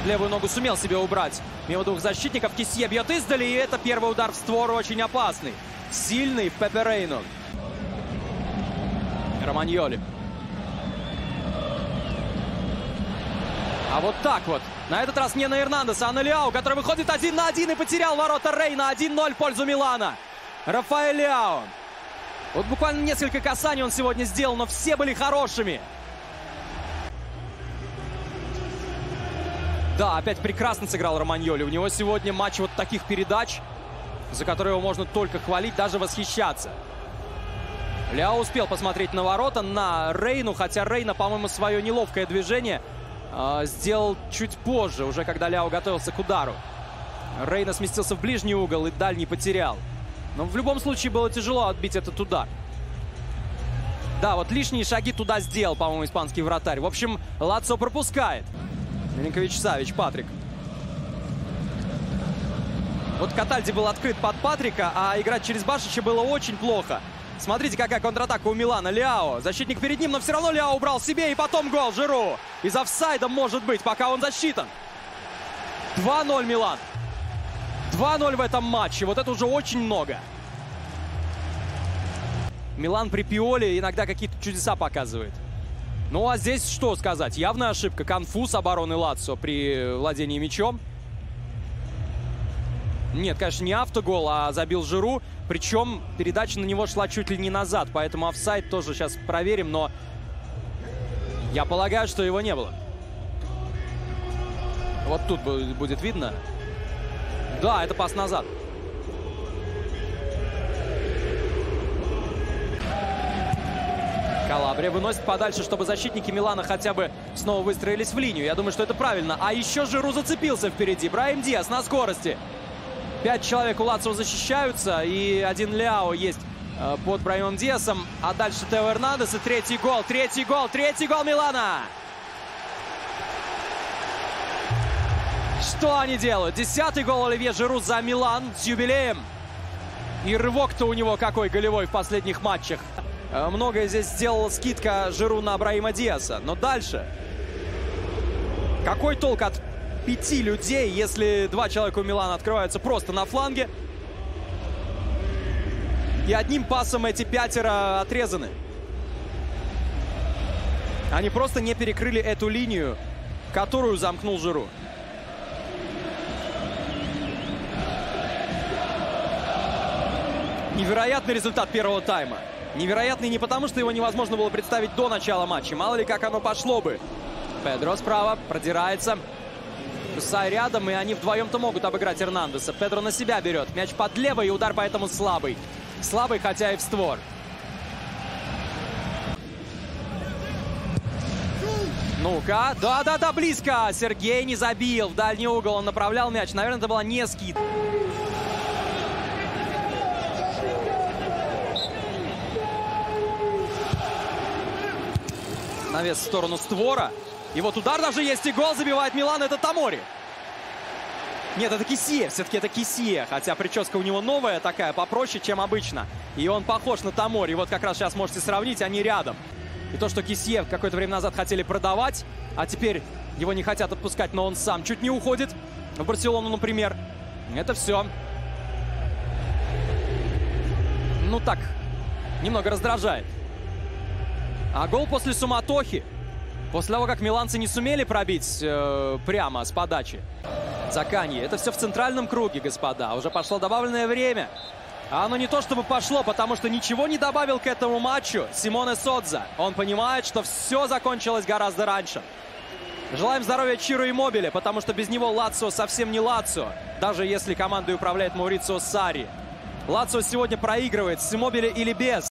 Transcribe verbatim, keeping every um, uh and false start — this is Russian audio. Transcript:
Под левую ногу сумел себе убрать мимо двух защитников. Кисье бьет издали, и это первый удар в створ очень опасный. Сильный в Пепе Рейну. Романьоли. А вот так вот. На этот раз не на Эрнандеса, а на Лиау, который выходит один на один и потерял ворота Рейна. один ноль в пользу Милана. Рафаэль Лиау. Вот буквально несколько касаний он сегодня сделал, но все были хорошими. Да, опять прекрасно сыграл Романьоли. У него сегодня матч вот таких передач, за которые его можно только хвалить, даже восхищаться. Лиау успел посмотреть на ворота, на Рейну, хотя Рейна, по-моему, свое неловкое движение э, сделал чуть позже, уже когда Лиау готовился к удару. Рейна сместился в ближний угол и дальний потерял. Но в любом случае было тяжело отбить этот удар. Да, вот лишние шаги туда сделал, по-моему, испанский вратарь. В общем, Лацио пропускает. Милинкович-Савич, Патрик. Вот Катальди был открыт под Патрика, а играть через Башича было очень плохо. Смотрите, какая контратака у Милана. Лиао. Защитник перед ним, но все равно Лиао убрал себе. И потом гол Жиру. Из офсайда может быть, пока он засчитан. два ноль Милан. два ноль в этом матче. Вот это уже очень много. Милан при Пиоле иногда какие-то чудеса показывает. Ну а здесь что сказать? Явная ошибка. Конфуз обороны Лацио при владении мячом. Нет, конечно, не автогол, а забил Жиру. Причем передача на него шла чуть ли не назад. Поэтому офсайд тоже сейчас проверим. Но я полагаю, что его не было. Вот тут будет видно. Да, это пас назад. Калабрия выносит подальше, чтобы защитники Милана хотя бы снова выстроились в линию. Я думаю, что это правильно. А еще Жиру зацепился впереди. Браим Диас на скорости. Пять человек у Лацио защищаются. И один Лиао есть э, под Браимом Диасом. А дальше Тео Эрнандес. И третий гол. Третий гол. Третий гол Милана. Что они делают? Десятый гол Оливье Жиру за Милан с юбилеем. И рывок-то у него какой голевой в последних матчах. Многое здесь сделала скидка Жиру на Браима Диаса. Но дальше. Какой толк от пяти людей, если два человека у Милана открываются просто на фланге? И одним пасом эти пятеро отрезаны. Они просто не перекрыли эту линию, которую замкнул Жиру. Невероятный результат первого тайма. Невероятный не потому, что его невозможно было представить до начала матча. Мало ли, как оно пошло бы. Педро справа продирается. Кусай рядом, и они вдвоем-то могут обыграть Эрнандеса. Педро на себя берет. Мяч под левой, и удар поэтому слабый. Слабый, хотя и в створ. Ну-ка. Да-да-да, близко. Сергей не забил. В дальний угол он направлял мяч. Наверное, это была не скидка. Навес в сторону створа. И вот удар даже есть, и гол забивает Милан. Это Тамори. Нет, это Кисье. Все-таки это Кисье. Хотя прическа у него новая такая, попроще, чем обычно. И он похож на Тамори. И вот как раз сейчас можете сравнить, они рядом. И то, что Кисье какое-то время назад хотели продавать, а теперь его не хотят отпускать, но он сам чуть не уходит в Барселону, например. Это все. Ну так, немного раздражает. А гол после суматохи, после того, как миланцы не сумели пробить э, прямо с подачи. Заканье. Это все в центральном круге, господа. Уже пошло добавленное время. А оно не то чтобы пошло, потому что ничего не добавил к этому матчу Симоне Содза. Он понимает, что все закончилось гораздо раньше. Желаем здоровья Чиро Иммобиле, потому что без него Лацио совсем не Лацио. Даже если командой управляет Маурицио Сарри. Лацио сегодня проигрывает с Иммобиле или без.